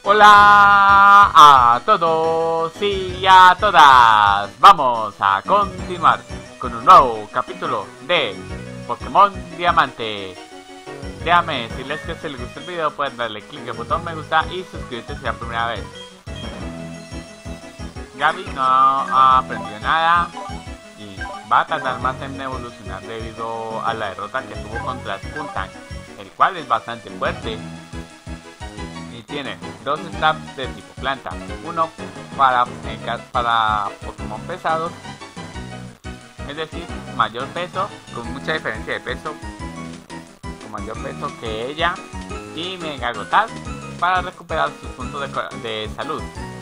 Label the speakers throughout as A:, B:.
A: Hola a todos y a todas. Vamos a continuar con un nuevo capítulo de Pokémon Diamante. Déjame decirles que si les gusta el video pueden darle clic al botón me gusta y suscribirse si es la primera vez. Gaby no ha aprendido nada y va a tardar más en evolucionar debido a la derrota que tuvo contra Skuntank, el cual es bastante fuerte. Tiene dos stats de tipo planta, uno para Pokémon pesados, es decir, mayor peso, con mucha diferencia de peso, con mayor peso que ella, y Mega Agotar para recuperar sus puntos de salud.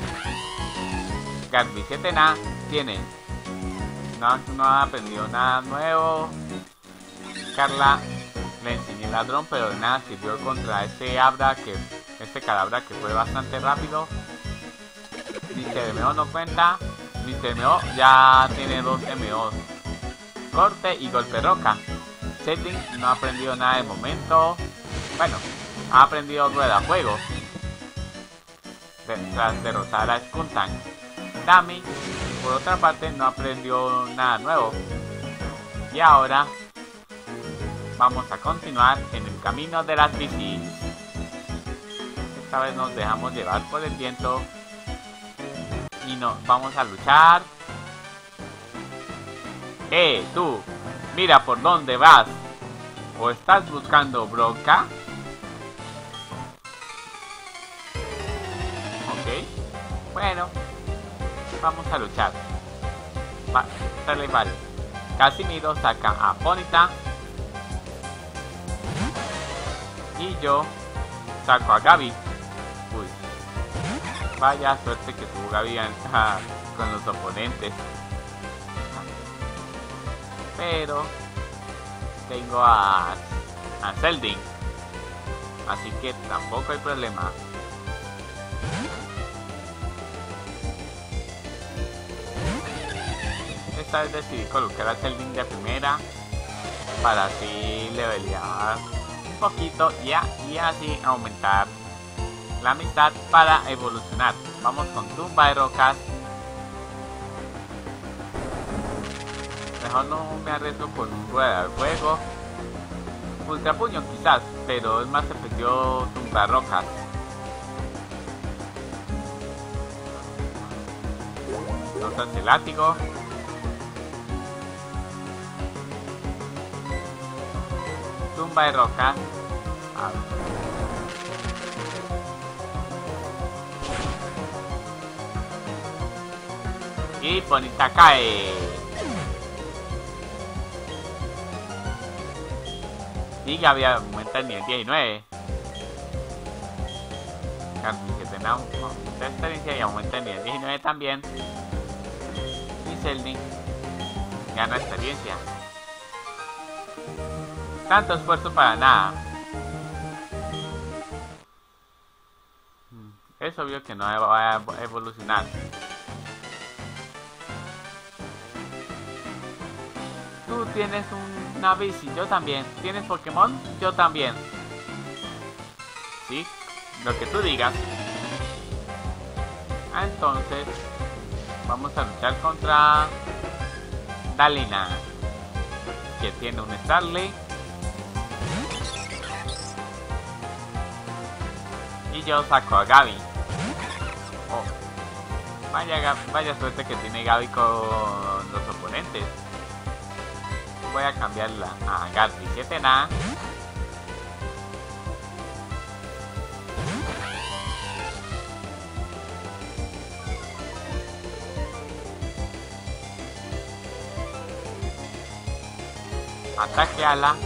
A: Garby-7Na tiene, no ha aprendido nada nuevo. Carla le enseñé el ladrón, pero de nada sirvió contra este Kadabra que fue bastante rápido. Mr. MO no cuenta. Mr. MO ya tiene 2 MOs. Corte y golpe roca. Setting no ha aprendido nada de momento. Bueno, ha aprendido rueda fuego tras derrotar a Skuntank. Dami, por otra parte, no aprendió nada nuevo. Y ahora vamos a continuar en el camino de las bicis. Esta vez nos dejamos llevar por el viento y nos vamos a luchar. Tú, mira por dónde vas. ¿O estás buscando bronca? Ok, bueno, vamos a luchar. Vale. Casimiro saca a Ponyta y yo saco a Gaby. Uy, vaya suerte que tuvo Gaby con los oponentes. Pero tengo a Celdin, así que tampoco hay problema. Esta vez decidí colocar a Celdin de primera para así levelear un poquito y así aumentar la mitad para evolucionar. Vamos con tumba de rocas. Mejor no me arriesgo con un rueda de fuego. Ultra puño quizás, pero es más efectivo tumba de rocas. Entonces el látigo. Tumba de rocas. Y Ponyta cae. Y Gaby aumenta el nivel 19. Garby-7Na aumenta experiencia y aumenta el nivel 19 también. Y Celdin gana experiencia. Tanto esfuerzo para nada. Es obvio que no va a evolucionar. Tú tienes una bici, yo también. ¿Tienes Pokémon? Yo también. Sí, lo que tú digas. Entonces vamos a luchar contra Dalina, que tiene un Starly. Y yo saco a Gaby. Oh, vaya suerte que tiene Gaby con los oponentes. Voy a cambiarla a Garby-7Na. Ataque ala.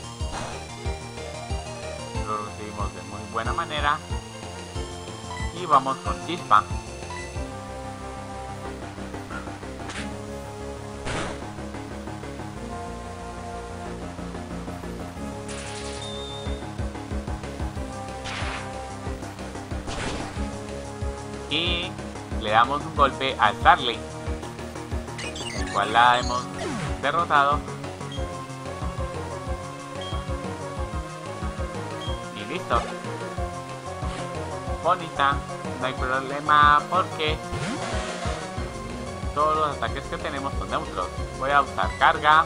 A: Lo recibimos de muy buena manera. Y vamos con chispa. Y le damos un golpe a Starly, el cual la hemos derrotado. Y listo. Bonita, no hay problema porque todos los ataques que tenemos son neutros. Voy a usar carga.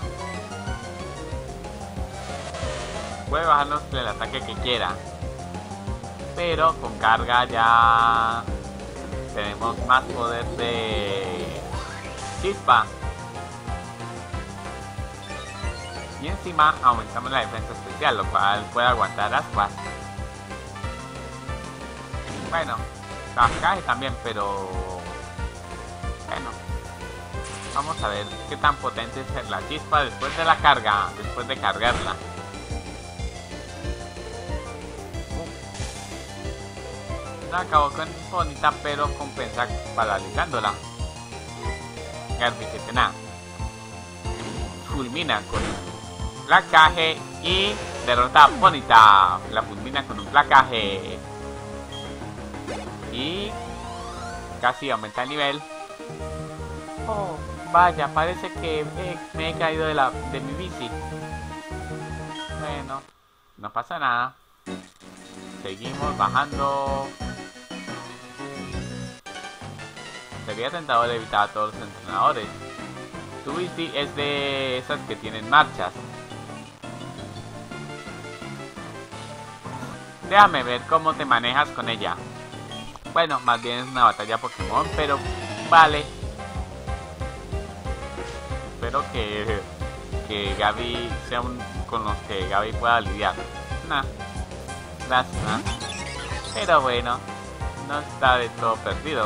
A: Puede bajarnos el ataque que quiera, pero con carga ya tenemos más poder de chispa. Y encima aumentamos la defensa especial, lo cual puede aguantar ascuas. Bueno, cae también, pero bueno, vamos a ver qué tan potente es la chispa después de la carga, después de cargarla. No acabó con bonita, pero compensa paralizándola. Garbicetena fulmina con un placaje y derrota a Bonita. La fulmina con un placaje y casi aumenta el nivel. Oh, vaya, parece que me he caído de mi bici. Bueno, no pasa nada. Seguimos bajando. Sería tentador evitar a todos los entrenadores. Tu bici es de esas que tienen marchas. Déjame ver cómo te manejas con ella. Bueno, más bien es una batalla Pokémon, pero vale. Espero que Gaby sea con los que Gaby pueda lidiar. Nah, lástima. Pero bueno, no está de todo perdido.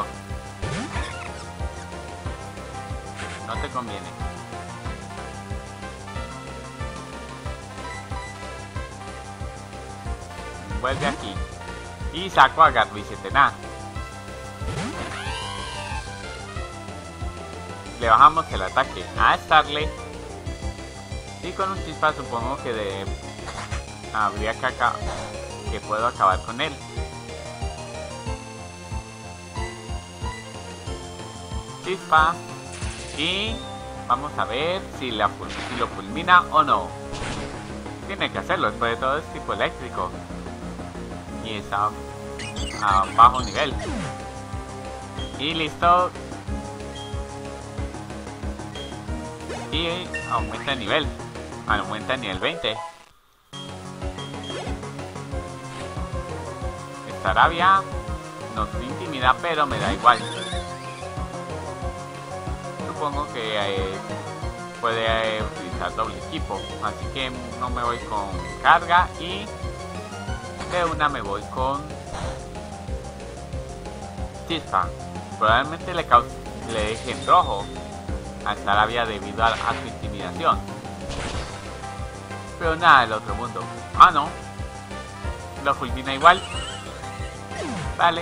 A: No te conviene. Vuelve aquí. Y saco a Garbicetena. Le bajamos el ataque a Starly. Y con un chispa supongo que habría que puedo acabar con él. Chispa. Y vamos a ver si lo fulmina o no. Tiene que hacerlo, después de todo es tipo eléctrico. Y está a bajo nivel. Y listo. Y aumenta el nivel. Aumenta el nivel 20. Esta rabia nos intimida, pero me da igual. Supongo que puede utilizar doble equipo, así que no me voy con carga y de una me voy con chispa. Probablemente le deje en rojo a Staravia debido a su intimidación, pero nada del otro mundo. Ah, no, lo fulmina igual. Vale.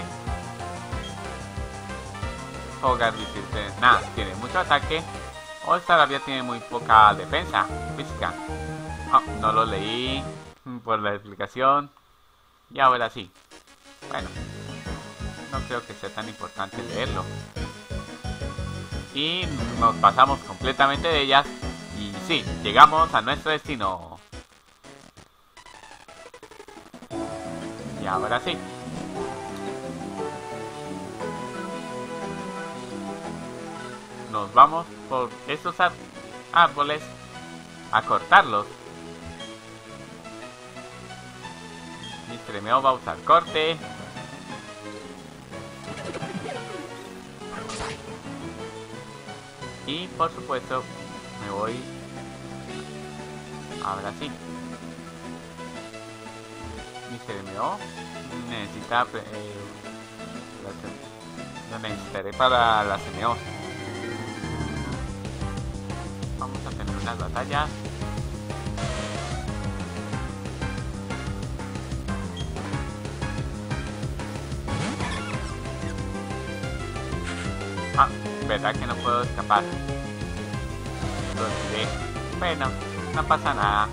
A: O Garbicetena tiene mucho ataque, o Staravia tiene muy poca defensa física. Oh, no lo leí por la explicación. Y ahora sí. Bueno, no creo que sea tan importante leerlo. Y nos pasamos completamente de ellas. Y sí, llegamos a nuestro destino. Y ahora sí. Nos vamos por estos árboles a cortarlos. Mr. Meo va a usar corte. Y por supuesto me voy. Ahora sí. Mr. Meo necesita lo necesitaré para las MO. Vamos a tener unas batallas. Ah, verdad que no puedo escapar. Lo olvidé. Bueno, no pasa nada.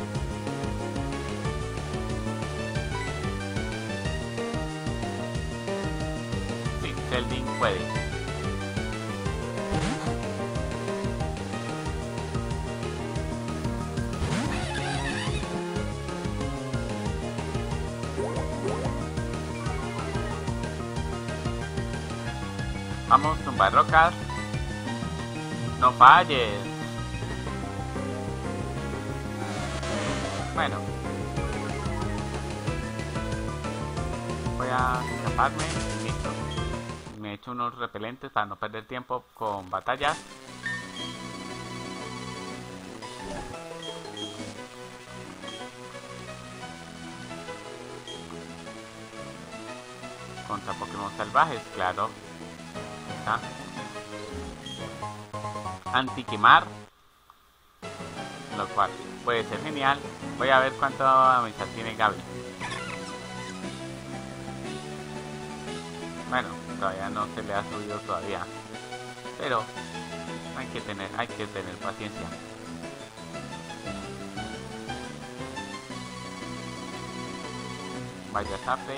A: Sí, Sheldon puede. Vamos, tumba rocas. No falles. Bueno. Voy a escaparme y listo. Me he hecho unos repelentes para no perder tiempo con batallas. Contra Pokémon salvajes, claro. Está. Anti-quemar, lo cual puede ser genial. Voy a ver cuánto amistad tiene Gaby. Bueno, todavía no se le ha subido todavía, pero hay que tener paciencia. Vaya Zape.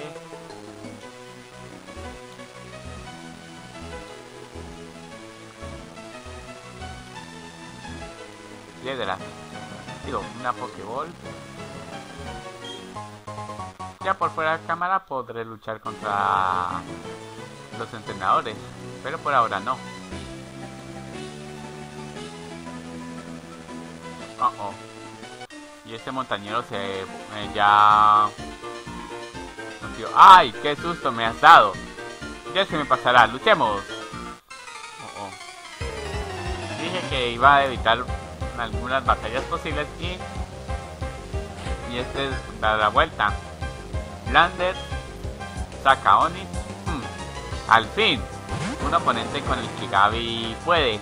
A: Piedra. Digo, una Pokéball. Ya por fuera de cámara podré luchar contra los entrenadores, pero por ahora no. Oh. Y este montañero se ya... ¡Ay! ¡Qué susto me has dado! Ya se me pasará, luchemos. Dije que iba a evitar algunas batallas posibles y este da la vuelta. Lander saca Onix. Al fin, un oponente con el que Gaby puede.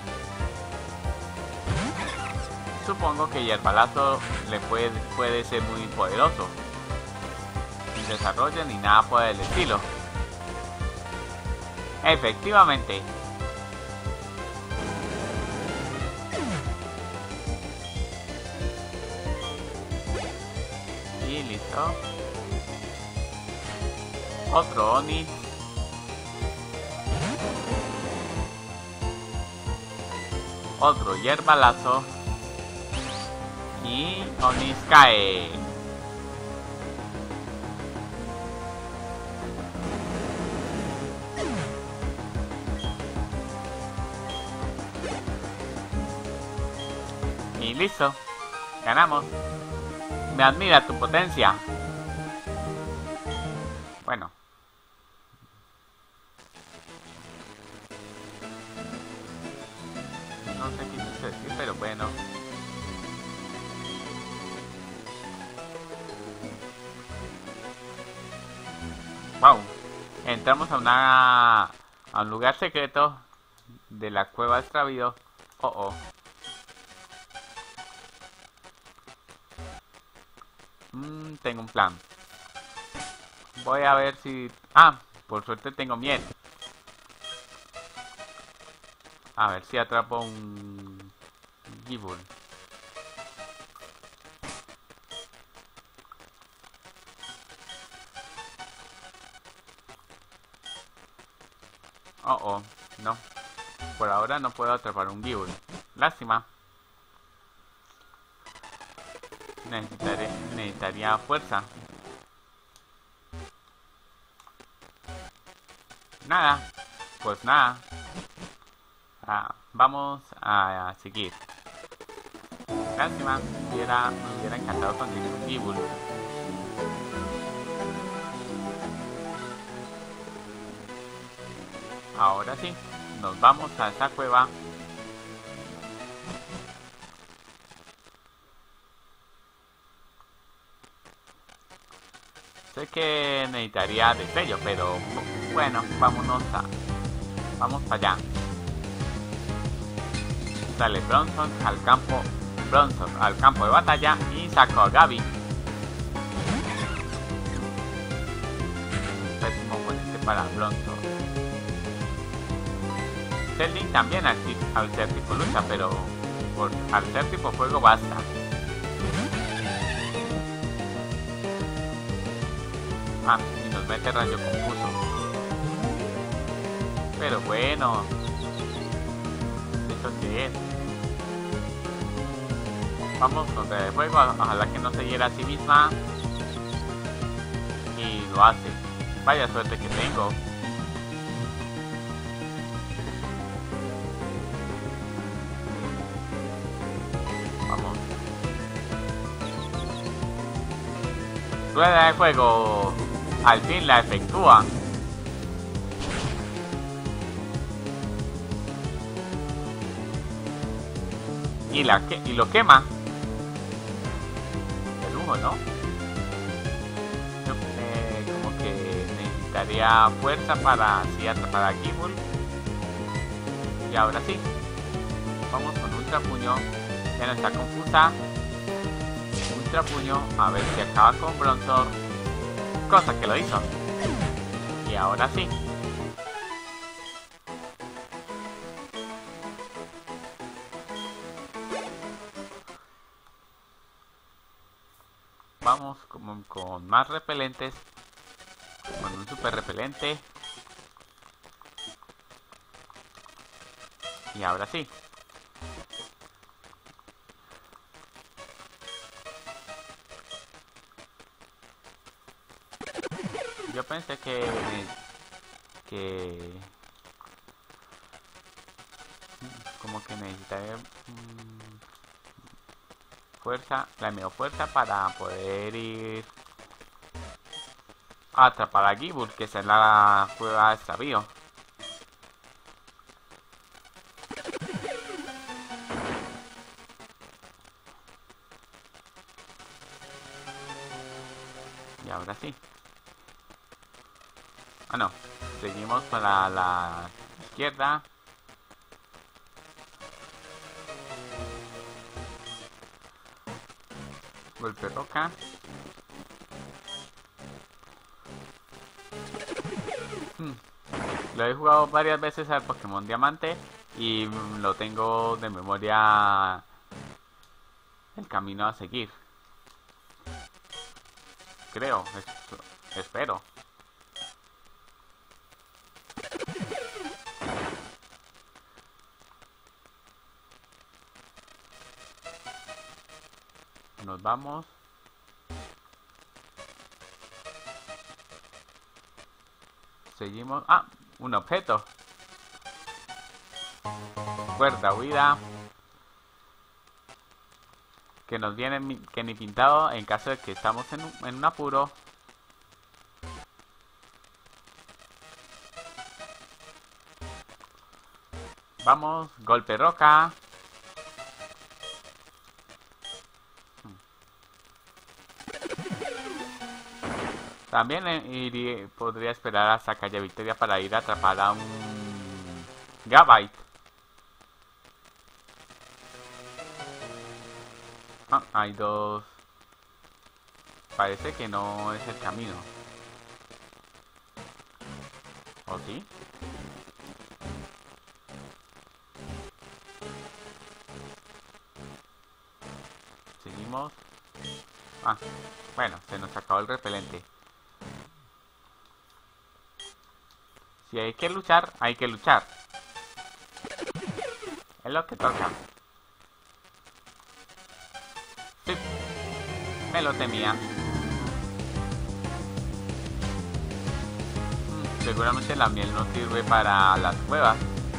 A: Supongo que Hierbalazo le puede ser muy poderoso. Sin desarrollo ni nada por el estilo. Efectivamente. Y listo. Otro Onix. Otro Hierbalazo. Y Onix cae. Y listo. Ganamos. Me admira tu potencia. Bueno. No sé qué quise decir, pero bueno. Wow. Entramos a un lugar secreto de la cueva extravío. Oh. Tengo un plan. Voy a ver si... por suerte tengo miel. A ver si atrapo un Gible. Oh, no. Por ahora no puedo atrapar un Gible. Lástima. Necesitaría fuerza. Nada. Pues nada. Vamos a seguir. Lástima. Me hubiera encantado conseguir un Gible. Ahora sí. Nos vamos a esa cueva. Sé que necesitaría destello, pero bueno, vamos para allá. Sale Bronzor al campo de batalla y saco a Gaby. Pésimo oponente para Bronzor. Celdin también al ser tipo lucha, pero al ser tipo fuego basta. Y nos mete rayo confuso. Pero bueno. ¿Eso qué es? Vamos con de fuego. Ojalá que no se hiera a sí misma. Y lo hace. Vaya suerte que tengo. rueda de fuego al fin la efectúa. Y lo quema. El humo, ¿no? Como que necesitaría fuerza para así atrapar a Gible. Y ahora sí. Vamos con Ultra Puño. Ya no está confusa. Ultra Puño. A ver si acaba con Bronzor. Cosa que lo hizo. Y ahora sí. Vamos con más repelentes. Con un super repelente. Y ahora sí. Yo pensé que como que necesitaré fuerza, la medio fuerza para poder ir a atrapar a Gible, que esa es la prueba de extravío. Y ahora sí. Ah, no. Seguimos para la izquierda. Golpe roca. Lo he jugado varias veces al Pokémon Diamante y lo tengo de memoria el camino a seguir. Creo, espero. Nos vamos. Seguimos. Ah, un objeto. Cuerda huida. Que nos viene que ni pintado en caso de que estamos en un apuro. Vamos, golpe roca. También podría esperar hasta Calle Victoria para ir a atrapar a un Gabite. Ah, hay dos. Parece que no es el camino. ¿O sí? Seguimos. Ah, bueno, se nos acabó el repelente. Si hay que luchar, hay que luchar. Es lo que toca. Sí, me lo temía. Seguramente la miel no sirve para las cuevas.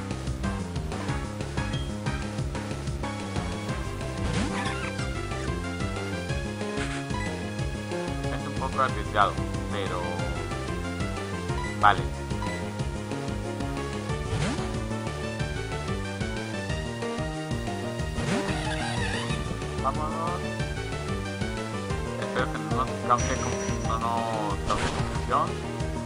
A: Es un poco arriesgado, pero vale. Vámonos. Espero que no nos cause confusión.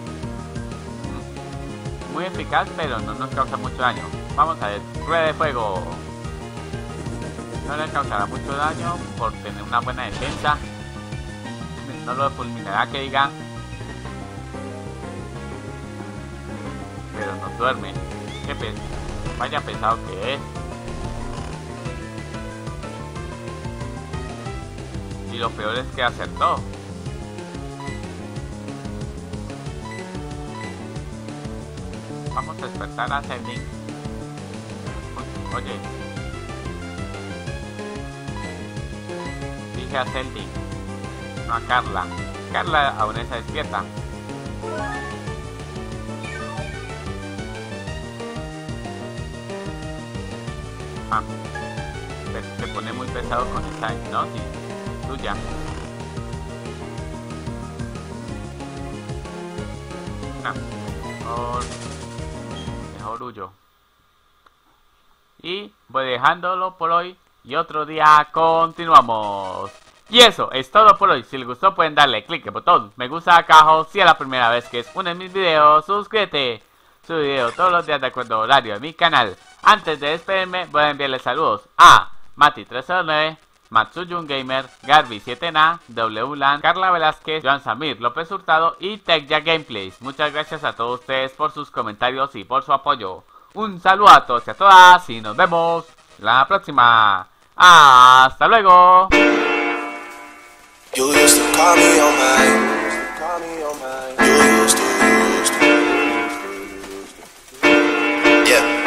A: Muy eficaz, pero no nos causa mucho daño. Vamos a ver. Rueda de fuego. No le causará mucho daño por tener una buena defensa. No lo fulminará, que diga. Pero nos duerme. Vaya pesado que es. Y lo peor es que acertó. Vamos a despertar a Sending. Oye. Dije a Sending. No a Carla. Carla aún está despierta. Ah. Se pone muy pesado con esta hipnosis tuya. No, mejor huyo. Y voy dejándolo por hoy. Y otro día continuamos. Y eso es todo por hoy. Si les gustó pueden darle click al botón me gusta acá abajo. Si es la primera vez que es uno de mis videos, suscríbete. Subo video todos los días de acuerdo al horario de mi canal. Antes de despedirme voy a enviarles saludos a Mati309, Matsuyun Gamer, Garby7na, WLAN, Carla Velázquez, Joan Samir López Hurtado y Tekya Gameplays. Muchas gracias a todos ustedes por sus comentarios y por su apoyo. Un saludo a todos y a todas y nos vemos la próxima. ¡Hasta luego! You used to call me on my, you used to. Yeah.